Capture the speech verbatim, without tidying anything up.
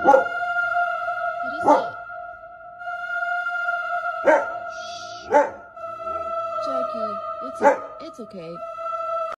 What is it? Jackie, it's, o- it's okay.